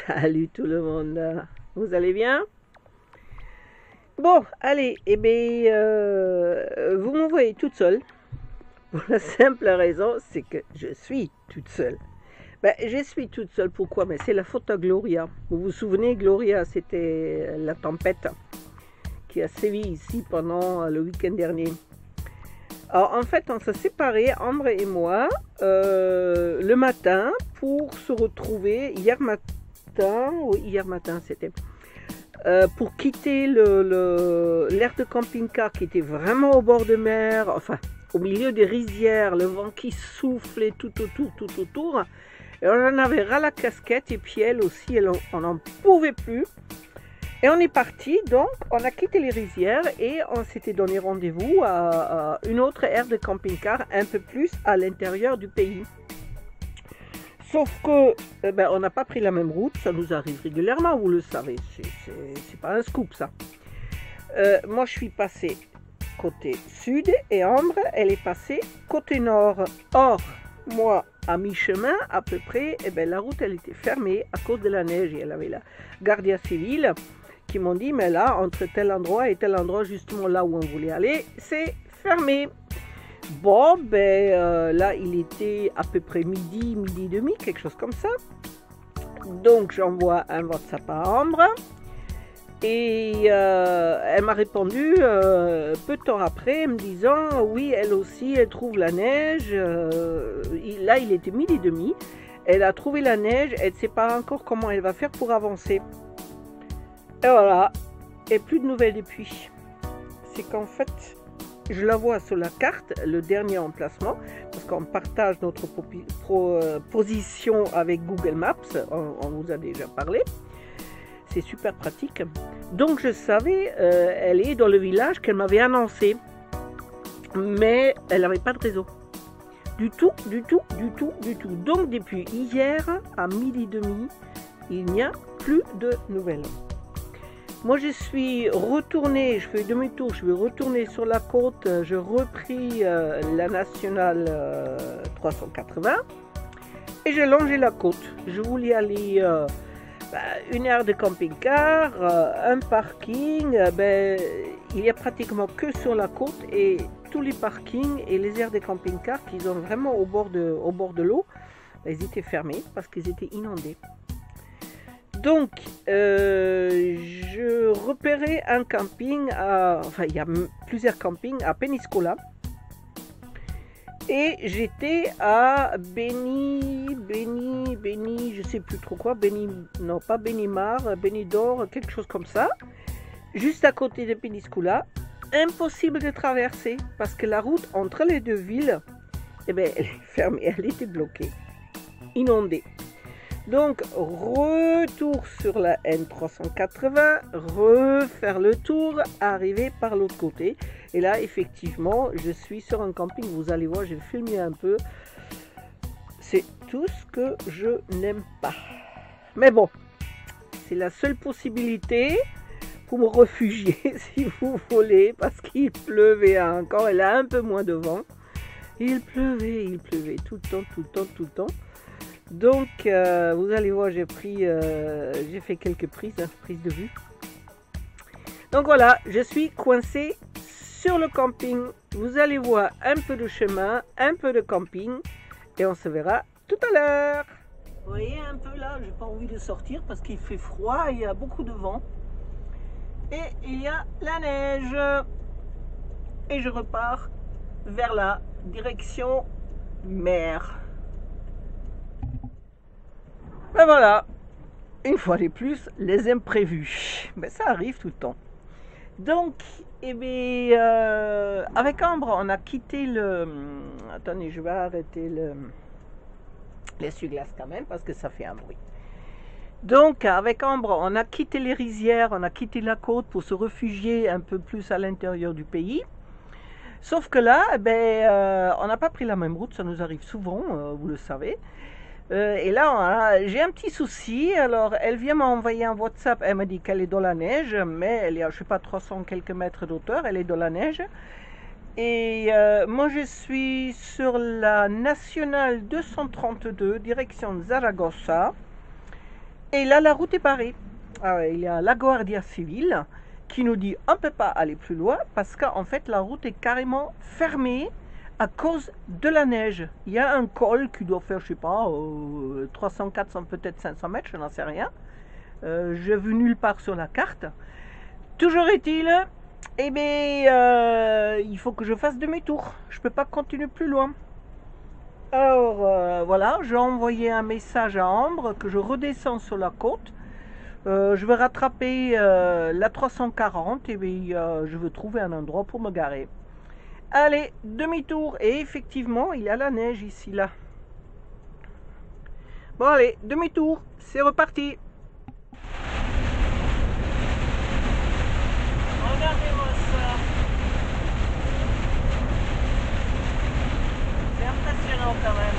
Salut tout le monde, vous allez bien? Bon, allez, vous me voyez toute seule. Pour la simple raison, c'est que je suis toute seule. Je suis toute seule, pourquoi? Mais c'est la faute à Gloria. Vous vous souvenez, Gloria, c'était la tempête qui a sévi ici pendant le week-end dernier. Alors en fait, on s'est séparés, Ambre et moi, le matin pour se retrouver hier matin c'était, pour quitter l'aire de camping-car qui était vraiment au bord de mer, enfin au milieu des rizières, le vent qui soufflait tout autour. Et on en avait ras la casquette et puis elle aussi, on n'en pouvait plus. Et on est parti, donc on a quitté les rizières et on s'était donné rendez-vous à une autre aire de camping-car un peu plus à l'intérieur du pays. Sauf que on n'a pas pris la même route, ça nous arrive régulièrement, vous le savez, c'est pas un scoop ça. Moi je suis passée côté sud et Ambre elle est passée côté nord. Or, moi à mi-chemin à peu près, la route elle était fermée à cause de la neige et elle avait la Guardia Civile qui m'ont dit mais là entre tel endroit et tel endroit justement là où on voulait aller c'est fermé. Bon là il était à peu près midi et demi, quelque chose comme ça. Donc j'envoie un WhatsApp à Ambre et elle m'a répondu peu de temps après me disant oui elle aussi elle trouve la neige. Là il était midi et demi, elle a trouvé la neige, elle ne sait pas encore comment elle va faire pour avancer. Et voilà, et plus de nouvelles depuis. C'est qu'en fait, je la vois sur la carte, le dernier emplacement, parce qu'on partage notre position avec Google Maps, on vous a déjà parlé. C'est super pratique. Donc je savais, elle est dans le village qu'elle m'avait annoncé, mais elle n'avait pas de réseau. Du tout. Donc depuis hier à midi et demi, il n'y a plus de nouvelles. Moi je suis retournée, je fais demi-tour, je vais retourner sur la côte, je repris la nationale 380 et j'ai longé la côte. Je voulais aller une aire de camping-car, un parking, il y a pratiquement que sur la côte et tous les parkings et les aires de camping-car qui sont vraiment au bord de l'eau, ils étaient fermés parce qu'ils étaient inondés. Donc, je repérais un camping, il y a plusieurs campings à Peñíscola. Et j'étais à je sais plus trop quoi, non pas Benimar, Benidorm, quelque chose comme ça. Juste à côté de Peñíscola. Impossible de traverser parce que la route entre les deux villes, elle est fermée, elle était bloquée, inondée. Donc, retour sur la N380, refaire le tour, arriver par l'autre côté. Et là, effectivement, je suis sur un camping. Vous allez voir, j'ai filmé un peu. C'est tout ce que je n'aime pas. Mais bon, c'est la seule possibilité pour me réfugier, si vous voulez, parce qu'il pleuvait encore. Elle a un peu moins de vent. Il pleuvait tout le temps. Donc, vous allez voir, j'ai fait quelques prises de vue. Donc voilà, je suis coincée sur le camping. Vous allez voir un peu de chemin, un peu de camping, et on se verra tout à l'heure. Vous voyez un peu là, j'ai pas envie de sortir parce qu'il fait froid, il y a beaucoup de vent. Et il y a la neige. Et je repars vers la direction mer. Ben voilà, une fois de plus, les imprévus. Ça arrive tout le temps. Donc, avec Ambre, on a quitté Attendez, je vais arrêter l'essuie-glace quand même parce que ça fait un bruit. Donc, avec Ambre, on a quitté les rizières, on a quitté la côte pour se réfugier un peu plus à l'intérieur du pays. Sauf que là, on n'a pas pris la même route, ça nous arrive souvent, vous le savez. Et là, j'ai un petit souci. Alors, elle vient m'envoyer un WhatsApp. Elle m'a dit qu'elle est dans la neige, mais elle est à, je sais pas, 300 quelques mètres d'auteur. Elle est dans la neige. Et moi, je suis sur la nationale 232, direction Zaragoza. Et là, la route est barrée. Il y a la Guardia Civile qui nous dit on ne peut pas aller plus loin parce qu'en fait, la route est carrément fermée à cause de la neige. Il y a un col qui doit faire, je sais pas, 300, 400, peut-être 500 mètres, je n'en sais rien. Je n'ai vu nulle part sur la carte. Toujours est-il, eh bien, il faut que je fasse demi-tour. Je ne peux pas continuer plus loin. Alors, voilà, j'ai envoyé un message à Ambre que je redescends sur la côte. Je vais rattraper la 340 et bien, je veux trouver un endroit pour me garer. Allez, demi-tour. Et effectivement, il y a la neige ici, là. Bon, allez, demi-tour. C'est reparti. Regardez-moi ça. C'est impressionnant quand même.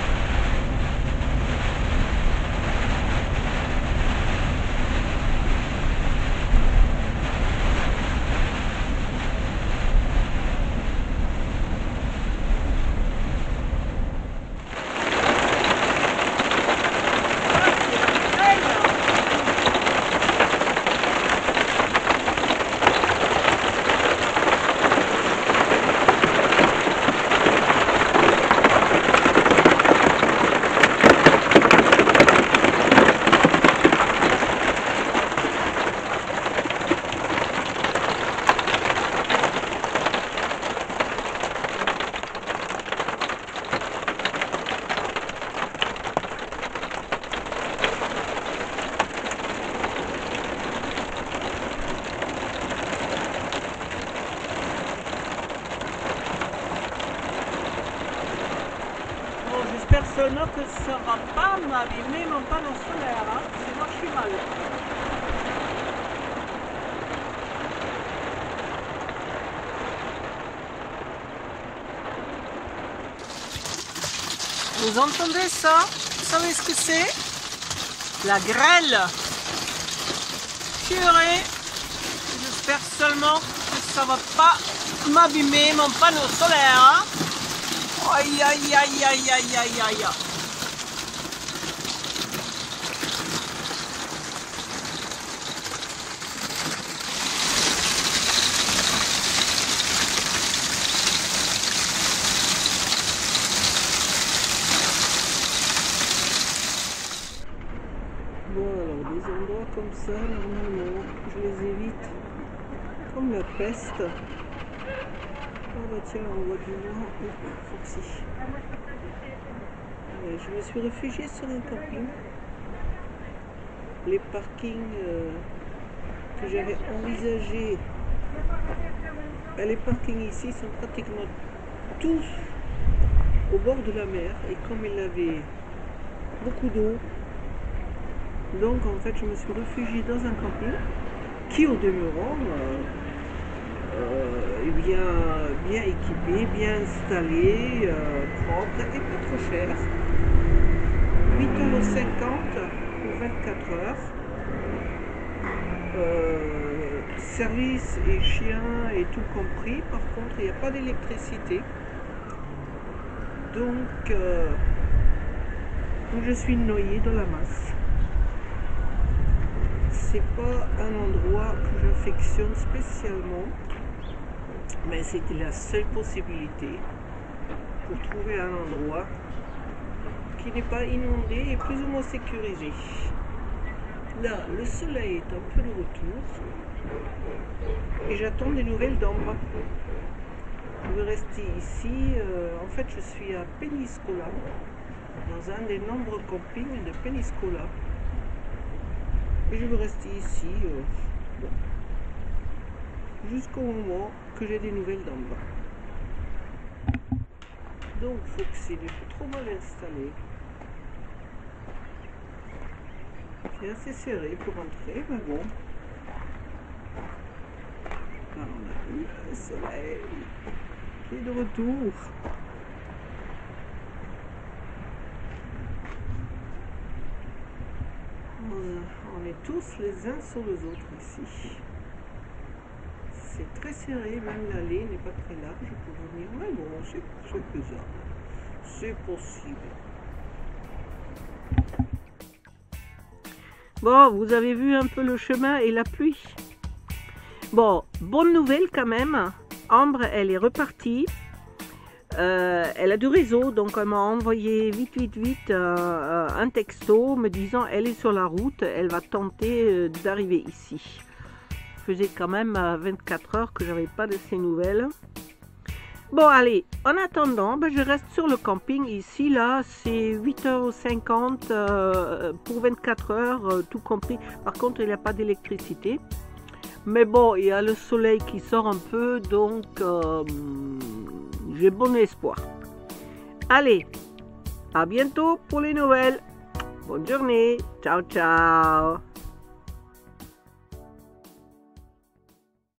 J'espère seulement que ça ne va pas m'abîmer mon panneau solaire, hein, sinon je suis mal. Vous entendez ça? Vous savez ce que c'est? La grêle. Purée. J'espère seulement que ça va pas m'abîmer mon panneau solaire, hein. Aïe aïe aïe aïe aïe aïe aïe. Bon, alors des endroits comme ça, normalement, je les évite comme la peste. Oh bah tiens, on voit du loin, Foxy. Je me suis réfugiée sur un camping. Les parkings que j'avais envisagés, les parkings ici sont pratiquement tous au bord de la mer. Et comme il avait beaucoup d'eau, donc en fait je me suis réfugiée dans un camping qui au demeurant est bien équipé, bien installé, propre et pas trop cher. 8,50 € pour 24 heures. Service et chien et tout compris. Par contre, il n'y a pas d'électricité. Donc, je suis noyée dans la masse. C'est pas un endroit que j'affectionne spécialement, mais c'était la seule possibilité pour trouver un endroit qui n'est pas inondé et plus ou moins sécurisé. Là, le soleil est un peu de retour et j'attends des nouvelles d'Ambre. Je vais rester ici. En fait, je suis à Peñíscola, dans un des nombreux campings de Peñíscola. Et je vais rester ici jusqu'au moment que j'ai des nouvelles d'Ambre. Donc, Foxy n'est pas trop mal installé. C'est assez serré pour entrer, mais bon. Là, on a eu le soleil qui est de retour. On est tous les uns sur les autres ici. C'est très serré, même l'allée n'est pas très large pour venir. Mais bon, c'est faisable. C'est possible. Bon, vous avez vu un peu le chemin et la pluie. Bon, bonne nouvelle quand même. Ambre, elle est repartie. Elle a du réseau, donc elle m'a envoyé vite un texto me disant elle est sur la route, elle va tenter d'arriver ici. Ça faisait quand même 24 heures que j'avais pas de ses nouvelles. Bon allez, en attendant, je reste sur le camping ici, là c'est 8h50 pour 24 heures, tout compris. Par contre il n'y a pas d'électricité. Mais bon, il y a le soleil qui sort un peu, donc j'ai bon espoir. Allez, à bientôt pour les nouvelles. Bonne journée. Ciao, ciao.